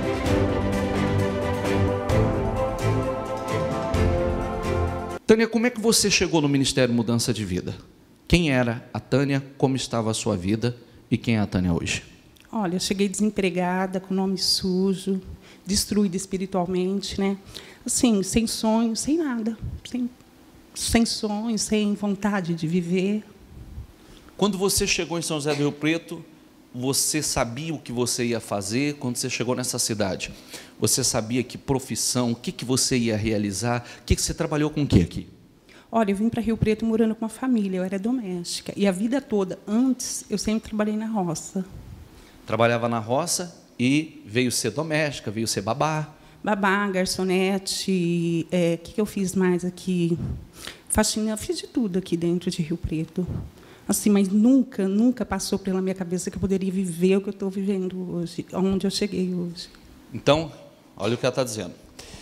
Tânia, como é que você chegou no Ministério Mudança de Vida? Quem era a Tânia, como estava a sua vida e quem é a Tânia hoje? Olha, eu cheguei desempregada, com nome sujo, destruída espiritualmente, né? Assim, sem sonhos, sem nada, sem sonhos, sem vontade de viver. Quando você chegou em São José do Rio Preto, você sabia o que você ia fazer? Quando você chegou nessa cidade, você sabia que profissão, o que você ia realizar? O que você trabalhou com o que aqui? Olha, eu vim para Rio Preto morando com uma família, eu era doméstica. E a vida toda, antes, eu sempre trabalhei na roça. Trabalhava na roça e veio ser doméstica, veio ser babá. Babá, garçonete, que eu fiz mais aqui? Faxina, fiz de tudo aqui dentro de Rio Preto. Assim, mas nunca passou pela minha cabeça que eu poderia viver o que eu estou vivendo hoje, onde eu cheguei hoje. Então, olha o que ela está dizendo.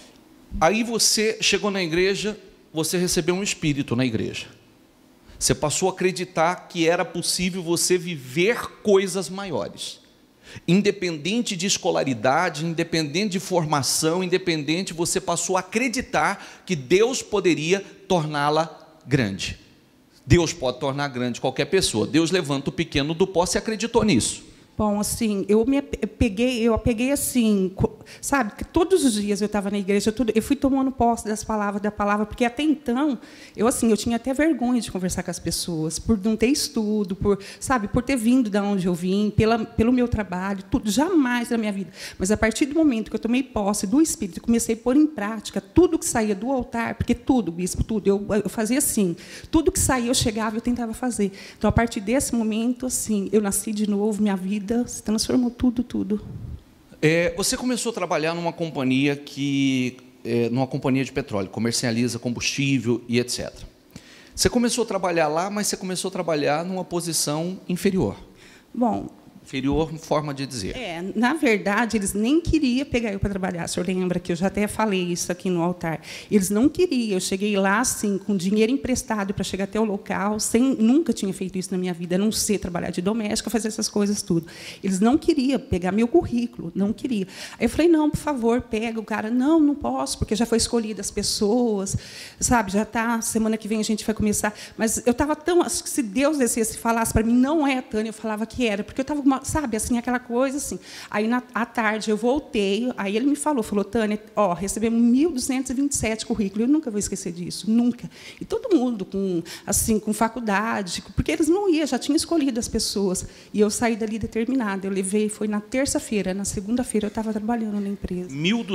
Aí você chegou na igreja, você recebeu um espírito na igreja. Você passou a acreditar que era possível você viver coisas maiores. Independente de escolaridade, independente de formação, independente, você passou a acreditar que Deus poderia torná-la grande. Deus pode tornar grande qualquer pessoa. Deus levanta o pequeno do pó. Você acreditou nisso? Bom, assim, eu peguei assim, sabe, que todos os dias eu estava na igreja, eu fui tomando posse da palavra, porque até então, eu tinha até vergonha de conversar com as pessoas, por não ter estudo, por ter vindo de onde eu vim, pelo meu trabalho, tudo, jamais na minha vida. Mas, a partir do momento que eu tomei posse do Espírito, comecei a pôr em prática tudo que saía do altar, porque tudo, bispo, tudo, eu fazia assim, tudo que saía, eu chegava e eu tentava fazer. Então, a partir desse momento, assim, eu nasci de novo, minha vida se transformou tudo. Você começou a trabalhar numa companhia numa companhia de petróleo, comercializa combustível e etc. Você começou a trabalhar lá, mas você começou a trabalhar numa posição inferior. Bom, inferior, forma de dizer. Na verdade, eles nem queriam pegar eu para trabalhar. O senhor lembra que eu já até falei isso aqui no altar. Eles não queriam. Eu cheguei lá, assim, com dinheiro emprestado para chegar até o local, nunca tinha feito isso na minha vida, a não ser trabalhar de doméstica, fazer essas coisas tudo. Eles não queriam pegar meu currículo, não queriam. Aí eu falei, não, por favor, pega. O cara, não posso, porque já foi escolhida as pessoas, sabe, já está, semana que vem a gente vai começar. Mas eu estava tão, acho que se Deus descesse e falasse para mim, não é, Tânia, eu falava que era, porque eu estava, sabe, assim, aquela coisa assim. Aí, à tarde, eu voltei, aí ele me falou, Tânia, recebemos 1.227 currículos, eu nunca vou esquecer disso, nunca. E todo mundo com faculdade, porque eles não iam, já tinham escolhido as pessoas. E eu saí dali determinada. Eu levei, foi na terça-feira, na segunda-feira eu estava trabalhando na empresa.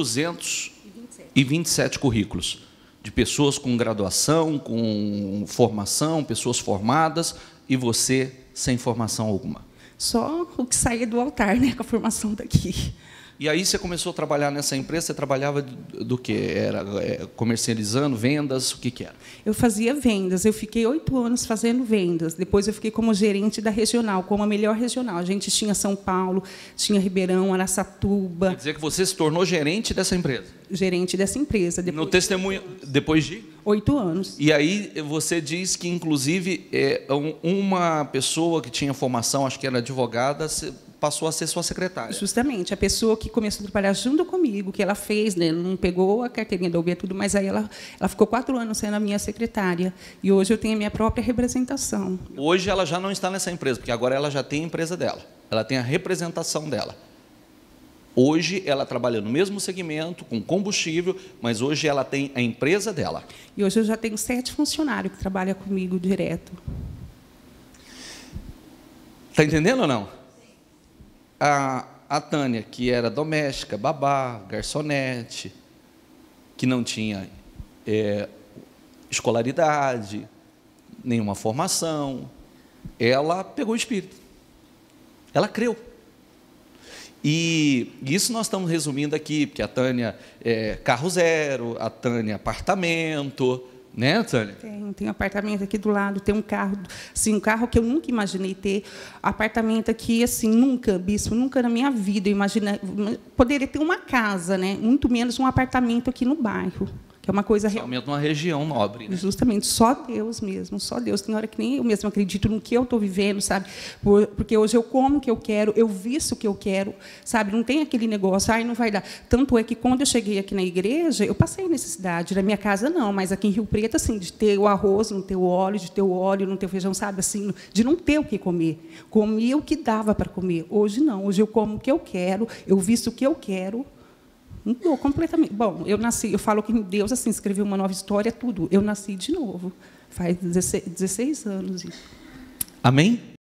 1.227 currículos de pessoas com graduação, com formação, pessoas formadas, e você sem formação alguma. Só o que saía do altar, né, com a formação daqui. E aí você começou a trabalhar nessa empresa, você trabalhava do quê? Era comercializando, vendas, o que era? Eu fazia vendas, eu fiquei 8 anos fazendo vendas. Depois eu fiquei como gerente da regional, como a melhor regional. A gente tinha São Paulo, tinha Ribeirão, Araçatuba. Quer dizer que você se tornou gerente dessa empresa? Gerente dessa empresa. No testemunho, depois de? 8 anos. E aí você diz que, inclusive, uma pessoa que tinha formação, acho que era advogada, passou a ser sua secretária. Justamente, a pessoa que começou a trabalhar junto comigo, que ela fez, né, não pegou a carteirinha da UB, tudo, mas aí ela ficou 4 anos sendo a minha secretária. E hoje eu tenho a minha própria representação. Hoje ela já não está nessa empresa, porque agora ela já tem a empresa dela. Ela tem a representação dela. Hoje ela trabalha no mesmo segmento, com combustível, mas hoje ela tem a empresa dela. E hoje eu já tenho 7 funcionários que trabalham comigo direto. Está entendendo ou não? A Tânia, que era doméstica, babá, garçonete, que não tinha escolaridade, nenhuma formação, ela pegou o Espírito. Ela creu. E isso nós estamos resumindo aqui, porque a Tânia é carro zero, a Tânia apartamento, né, Tânia? Tem um apartamento aqui do lado, tem um carro, assim, um carro que eu nunca imaginei ter, apartamento aqui, assim, nunca, bispo, nunca na minha vida eu imaginei, poderia ter uma casa, né, muito menos um apartamento aqui no bairro. que é uma coisa realmente uma região nobre, né? Justamente, só Deus mesmo, só Deus. Tem hora que nem eu mesmo acredito no que eu estou vivendo, sabe? Porque hoje eu como o que eu quero, eu visto o que eu quero, sabe? Não tem aquele negócio, ai, não vai dar. Tanto é que quando eu cheguei aqui na igreja, eu passei necessidade. Na minha casa não, mas aqui em Rio Preto, assim, de ter o arroz, não ter o óleo, de ter o óleo, não ter o feijão, sabe? Assim, de não ter o que comer. Comia o que dava para comer. Hoje não. Hoje eu como o que eu quero, eu visto o que eu quero. Mudou completamente. Bom, eu nasci, eu falo que Deus assim escreveu uma nova história, tudo. Eu nasci de novo. Faz 16 anos. Amém?